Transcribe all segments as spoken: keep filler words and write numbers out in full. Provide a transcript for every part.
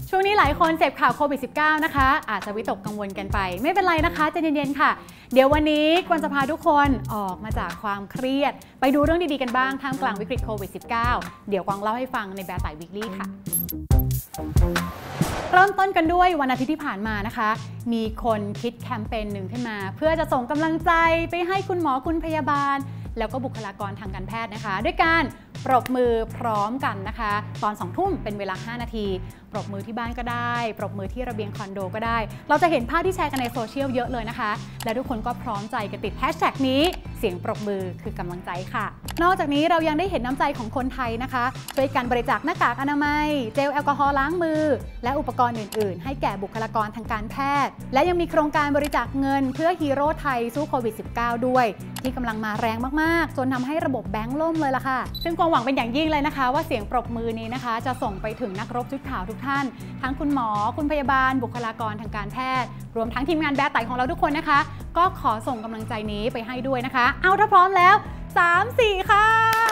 ช่วงนี้หลายคนเสพข่าวโควิด สิบเก้า นะคะอาจจะวิตกกังวลกันไปไม่เป็นไรนะคะใจเย็นๆค่ะเดี๋ยววันนี้กวนจะพาทุกคนออกมาจากความเครียดไปดูเรื่องดีๆกันบ้างท่ามกลางวิกฤตโควิด สิบเก้า เดี๋ยวกวางเล่าให้ฟังในแบบสายวีคลี่ค่ะเริ่มต้นกันด้วยวันอาทิตย์ที่ผ่านมานะคะมีคนคิดแคมเปญหนึ่งขึ้นมาเพื่อจะส่งกำลังใจไปให้คุณหมอคุณพยาบาลแล้วก็บุคลากรทางการแพทย์นะคะด้วยการปรบมือพร้อมกันนะคะตอนสองทุ่มเป็นเวลาห้านาทีปรบมือที่บ้านก็ได้ปรบมือที่ระเบียงคอนโดก็ได้เราจะเห็นภาพที่แชร์กันในโซเชียลเยอะเลยนะคะและทุกคนก็พร้อมใจกันติดแฮชแท็กนี้เสียงปรบมือคือกำลังใจค่ะนอกจากนี้เรายังได้เห็นน้ำใจของคนไทยนะคะช่วยกันบริจาคหน้ากากอนามัยเจลแอลกอฮอล์ล้างมือและอุปกรณ์อื่นๆให้แก่บุคลากรทางการแพทย์และยังมีโครงการบริจาคเงินเพื่อฮีโร่ไทยสู้โควิด สิบเก้า ด้วยที่กำลังมาแรงมากๆจนทำให้ระบบแบงก์ล่มเลยล่ะค่ะซึ่งความหวังเป็นอย่างยิ่งเลยนะคะว่าเสียงปรบมือนี้นะคะจะส่งไปถึงนักรบชุดขาวทุกท่านทั้งคุณหมอคุณพยาบาลบุคลากรทางการแพทย์รวมทั้งทีมงานแบร์ไต่ของเราทุกคนนะคะก็ขอส่งกำลังใจนี้ไปให้ด้วยนะคะเอาถ้าพร้อมแล้วสาม สี่ค่ะ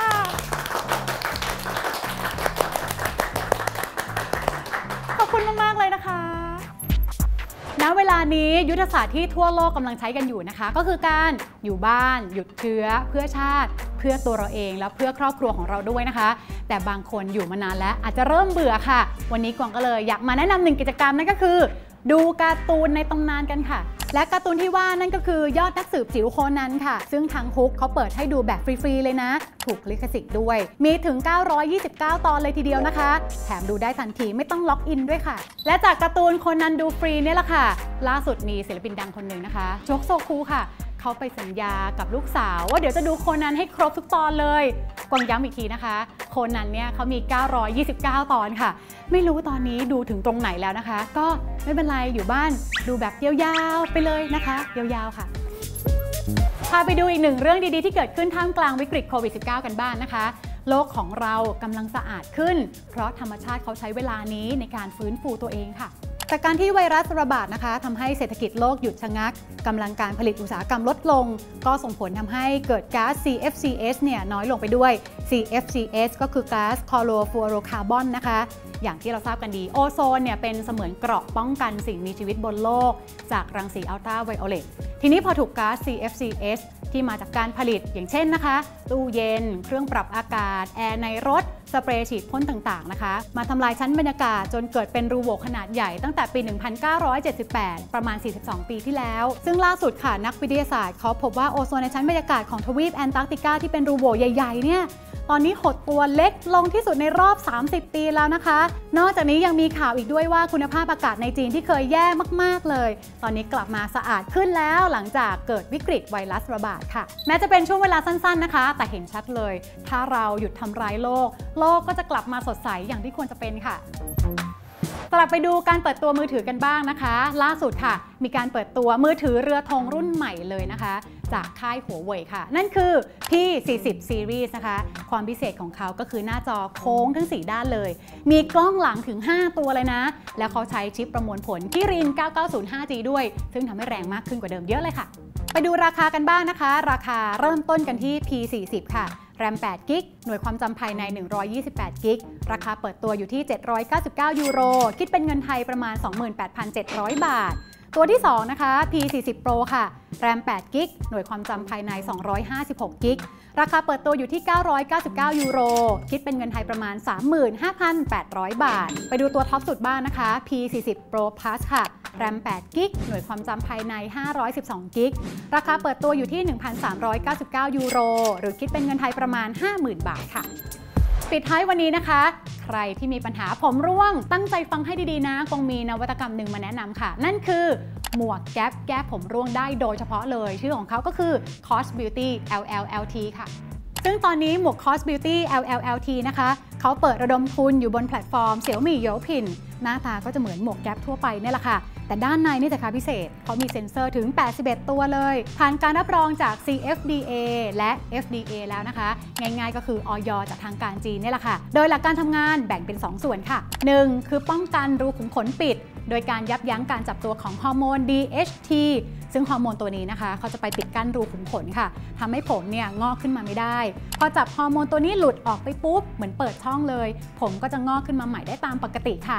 ขอบคุณมากๆเลยนะคะณเวลานี้ยุทธศาสตร์ที่ทั่วโลกกำลังใช้กันอยู่นะคะก็คือการอยู่บ้านหยุดเชื้อเพื่อชาติเพื่อตัวเราเองและเพื่อครอบครัวของเราด้วยนะคะแต่บางคนอยู่มานานแล้วอาจจะเริ่มเบื่อค่ะวันนี้กวางก็เลยอยากมาแนะนำหนึ่งกิจกรรมนั่นก็คือดูการ์ตูนในตำนานกันค่ะและการ์ตูนที่ว่านั่นก็คือยอดนักสืบจิ๋วโคนันค่ะซึ่งทางฮุกเขาเปิดให้ดูแบบฟรีๆเลยนะถูกลิขสิทธิ์ด้วยมีถึงเก้าร้อยยี่สิบเก้าตอนเลยทีเดียวนะคะแถมดูได้ทันทีไม่ต้องล็อกอินด้วยค่ะและจากการ์ตูนโคนันดูฟรีเนี่ยแหละค่ะล่าสุดมีศิลปินดังคนหนึ่งนะคะโจ๊กโซคูค่ะเขาไปสัญญากับลูกสาวว่าเดี๋ยวจะดูโคนันให้ครบทุกตอนเลยกวางย้ำอีกทีนะคะโคนันเนี่ยเขามีเก้าร้อยยี่สิบเก้าตอนค่ะไม่รู้ตอนนี้ดูถึงตรงไหนแล้วนะคะก็ไม่เป็นไรอยู่บ้านดูแบบยาวๆไปเลยนะคะยาวๆค่ะพาไปดูอีกหนึ่งเรื่องดีๆที่เกิดขึ้นท่ามกลางวิกฤตโควิด สิบเก้า กันบ้างนะคะโลกของเรากำลังสะอาดขึ้นเพราะธรรมชาติเขาใช้เวลานี้ในการฟื้นฟูตัวเองค่ะจากการที่ไวรัสระบาดนะคะทำให้เศรษฐกิจโลกหยุดชะงักกำลังการผลิตอุตสาหกรรมลดลงก็ส่งผลทำให้เกิดก๊าซ ซี เอฟ ซี เอส เนี่ยน้อยลงไปด้วย ซี เอฟ ซี เอส ก็คือก๊าซคลอโรฟลูออโรคาร์บอนนะคะอย่างที่เราทราบกันดีโอโซนเนี่ยเป็นเสมือนเกราะป้องกันสิ่งมีชีวิตบนโลกจากรังสีอัลตราไวโอเลตทีนี้พอถูกก๊าซ ซี เอฟ ซี เอส ที่มาจากการผลิตอย่างเช่นนะคะตู้เย็นเครื่องปรับอากาศแอร์ในรถสเปรย์ฉีดพ่นต่างๆนะคะมาทำลายชั้นบรรยากาศจนเกิดเป็นรูโหว่ขนาดใหญ่ตั้งแต่ปี หนึ่งพันเก้าร้อยเจ็ดสิบแปด ประมาณ สี่สิบสอง ปีที่แล้วซึ่งล่าสุดค่ะนักวิทยาศาสตร์เขาพบว่าโอโซนในชั้นบรรยากาศของทวีปแอนตาร์กติกาที่เป็นรูโหว่ใหญ่ๆเนี่ยตอนนี้หดตัวเล็กลงที่สุดในรอบสามสิบปีแล้วนะคะนอกจากนี้ยังมีข่าวอีกด้วยว่าคุณภาพอากาศในจีนที่เคยแย่มากๆเลยตอนนี้กลับมาสะอาดขึ้นแล้วหลังจากเกิดวิกฤตไวรัสระบาดค่ะแม้จะเป็นช่วงเวลาสั้นๆนะคะแต่เห็นชัดเลยถ้าเราหยุดทำร้ายโลกโลกก็จะกลับมาสดใสอย่างที่ควรจะเป็นค่ะกลับไปดูการเปิดตัวมือถือกันบ้างนะคะล่าสุดค่ะมีการเปิดตัวมือถือเรือธงรุ่นใหม่เลยนะคะจากค่ายหัวเว่ยค่ะนั่นคือ พี สี่สิบ Series นะคะความพิเศษของเขาก็คือหน้าจอโค้งทั้งสี่ด้านเลยมีกล้องหลังถึงห้าตัวเลยนะแล้วเขาใช้ชิปประมวลผลคิริน เก้าเก้าศูนย์ ห้าจี ด้วยซึ่งทำให้แรงมากขึ้นกว่าเดิมเยอะเลยค่ะไปดูราคากันบ้างนะคะราคาเริ่มต้นกันที่ พี สี่สิบ ค่ะแรม แปด กิกหน่วยความจำภายในหนึ่งร้อยยี่สิบแปดกิกราคาเปิดตัวอยู่ที่เจ็ดร้อยเก้าสิบเก้ายูโรคิดเป็นเงินไทยประมาณ สองหมื่นแปดพันเจ็ดร้อย บาทตัวที่สองนะคะ พี สี่สิบ Pro ค่ะแรม แปด กิกหน่วยความจำภายในสองร้อยห้าสิบหกกิกราคาเปิดตัวอยู่ที่เก้าร้อยเก้าสิบเก้ายูโรคิดเป็นเงินไทยประมาณ สามหมื่นห้าพันแปดร้อย บาทไปดูตัวท็อปสุดบ้างนะคะ พี สี่สิบ Pro Plus ค่ะแรม แปด กิกหน่วยความจำภายในห้าร้อยสิบสองกิกราคาเปิดตัวอยู่ที่ หนึ่งพันสามร้อยเก้าสิบเก้ายูโรหรือคิดเป็นเงินไทยประมาณ ห้าหมื่น บาทค่ะปิดท้ายวันนี้นะคะใครที่มีปัญหาผมร่วงตั้งใจฟังให้ดีๆนะคงมีนวัตกรรมหนึ่งมาแนะนำค่ะนั่นคือหมวกแก๊ปแก้ผมร่วงได้โดยเฉพาะเลยชื่อของเขาก็คือ คอส Beauty แอล แอล แอล ที ค่ะซึ่งตอนนี้หมวก คอส Beauty แอล แอล แอล ที นะคะเขาเปิดระดมทุนอยู่บนแพลตฟอร์ม Xiaomi Youpin หน้าตาก็จะเหมือนหมวกแก๊ปทั่วไปนี่แหละค่ะแต่ด้านในนี่จะค่พิเศษเขามีเซ็นเซอร์ถึงแปดสิบเอ็ดตัวเลยผ่านการรับรองจาก ซี เอฟ ดี เอ และ เอฟ ดี เอ แล้วนะคะง่ายๆก็คือ อย จากทางการจีนนี่แหละค่ะโดยหลักการทำงานแบ่งเป็นสองส่วนค่ะหนึ่งคือป้องกันรูขุมขนปิดโดยการยับยั้งการจับตัวของฮอร์โมน ดี เอช ที ซึ่งฮอร์โมนตัวนี้นะคะเขาจะไปปิดกั้นรูขุมขนค่ะทำให้ผมเนี่ยงอกขึ้นมาไม่ได้พอจับฮอร์โมนตัวนี้หลุดออกไปปุ๊บเหมือนเปิดช่องเลยผมก็จะงอกขึ้นมาใหม่ได้ตามปกติค่ะ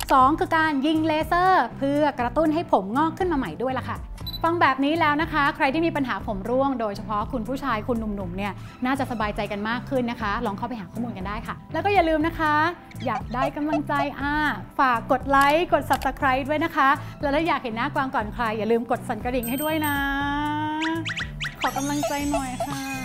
สองคือการยิงเลเซอร์เพื่อกระตุ้นให้ผมงอกขึ้นมาใหม่ด้วยล่ะค่ะฟังแบบนี้แล้วนะคะใครที่มีปัญหาผมร่วงโดยเฉพาะคุณผู้ชายคุณหนุ่มๆเนี่ยน่าจะสบายใจกันมากขึ้นนะคะลองเข้าไปหาข้อมูลกันได้ค่ะแล้วก็อย่าลืมนะคะอยากได้กำลังใจอ่าฝากกดไลค์กด ซับสไครบ์ ด้วยนะคะแล้วถ้าอยากเห็นหน้ากวางก่อนใครอย่าลืมกดสั่นกระดิ่งให้ด้วยนะขอกำลังใจหน่อยค่ะ